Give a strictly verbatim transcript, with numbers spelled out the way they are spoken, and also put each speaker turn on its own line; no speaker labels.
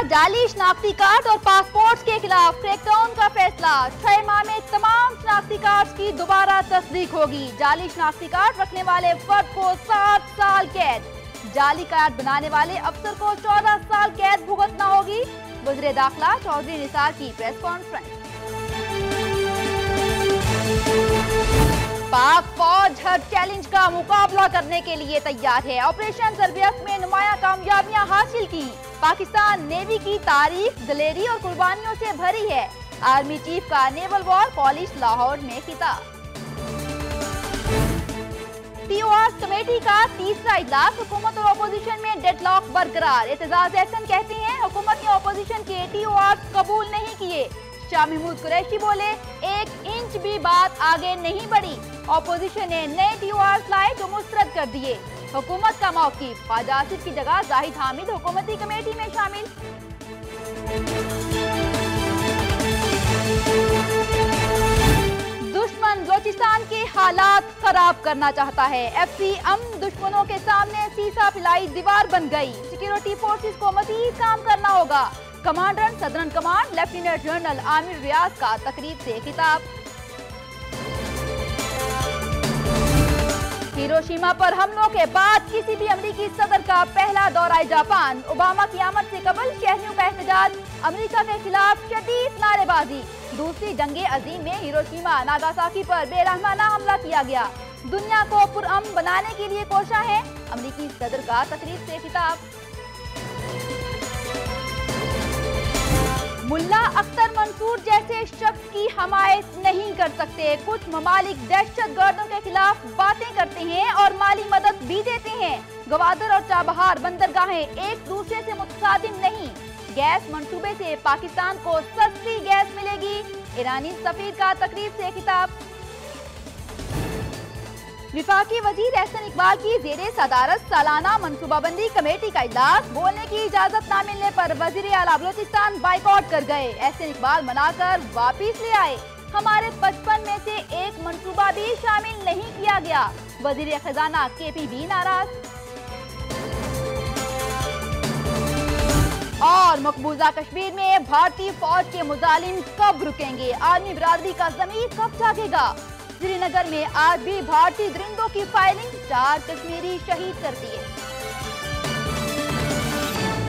जाली शनाख्ती कार्ड और पासपोर्ट के खिलाफ क्रैकडाउन का फैसला। छह माह में तमाम शनाख्ती कार्ड की दोबारा तस्दीक होगी। जाली शनाख्ती कार्ड रखने वाले फर्द को सात साल कैद, जाली कार्ड बनाने वाले अफसर को चौदह साल कैद भुगतना होगी। वज़ीर दाखिला चौधरी निसार की प्रेस कॉन्फ्रेंस। पाक फौज हर चैलेंज का मुकाबला करने के लिए तैयार है। ऑपरेशन ज़रबियत में नुमाया कामयाबियां हासिल की। पाकिस्तान नेवी की तारीफ दलेरी और कुर्बानियों से भरी है। आर्मी चीफ का नेवल वॉर कॉलेज लाहौर में खिताब। टीओआर कमेटी का तीसरा इजलास, हुकूमत और अपोजिशन में डेडलॉक बरकरार। एतजाज एहसन कहते हैं हुकूमत ने अपोजिशन के टीओआर कबूल नहीं किए। शाह महमूद कुरैशी बोले एक इंच भी बात आगे नहीं बढ़ी। अपोजिशन ने नए टीओआर लाए जो मुस्तरद कर दिए। हुकूमत का मौक़िफ़, ख्वाजा आसिफ की जगह जाहिद हामिद हुकूमती कमेटी में शामिल। दुश्मन बलोचिस्तान के हालात खराब करना चाहता है। एफ सी अमन दुश्मनों के सामने सीसा पिलाई दीवार बन गई। सिक्योरिटी फोर्सेस को मज़ीद काम करना होगा। Commander southern command lieutenant general Amir Riaz का तकरीर से खिताब। हिरोशिमा पर हमलों के बाद किसी भी अमेरिकी सदर का पहला दौरा जापान। ओबामा की आमद से कबल शहरियों का एहतजाज, अमेरिका के खिलाफ शदीद नारेबाजी। दूसरी जंगे अजीम में हिरोशिमा नागासाकी पर बेरहमाना हमला किया गया। दुनिया को पुरअमन बनाने के लिए कोशा है। अमेरिकी सदर का तकरीर से खिताब। मुल्ला अख्तर मंसूर जैसे शख्स की हमायत नहीं कर सकते। कुछ ममालिक दहशत गर्दों के खिलाफ बातें करते हैं और माली मदद भी देते हैं। गवादर और चाबहार बंदरगाहें एक दूसरे से मुतसादिम नहीं। गैस मंसूबे से पाकिस्तान को सस्ती गैस मिलेगी। ईरानी सफीर का तकरीर से खिताब। विफाकी वजीर एहसन इकबाल की जेरे सदारत सालाना मनसूबाबंदी कमेटी का इजलास। बोलने की इजाजत न मिलने पर वजीर आला बलोचिस्तान बाइकआउट कर गए। एहसन इकबाल मनाकर वापिस ले आए। हमारे पचपन में से एक मनसूबा भी शामिल नहीं किया गया। वजीर खजाना के पी भी नाराज। और मकबूजा कश्मीर में भारतीय फौज के मुजालिम कब रुकेंगे? आर्मी बिरादरी का ज़मीर कब जागेगा? श्रीनगर में आज भी भारतीय दरिंदों की फायरिंग, चार कश्मीरी शहीद कर दिए।